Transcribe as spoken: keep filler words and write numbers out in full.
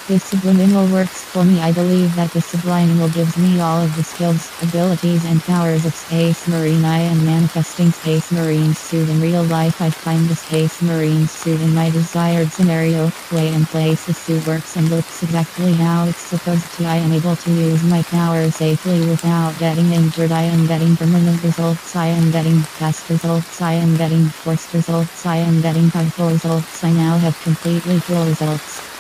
This subliminal works for me. I believe that the subliminal gives me all of the skills, abilities and powers of Space Marine. I am manifesting Space Marine suit in real life. I find the Space Marine suit in my desired scenario, way and place. The suit works and looks exactly how it's supposed to. I am able to use my powers safely without getting injured. I am getting permanent results. I am getting fast results. I am getting forced results. I am getting powerful results. I now have completely cool results.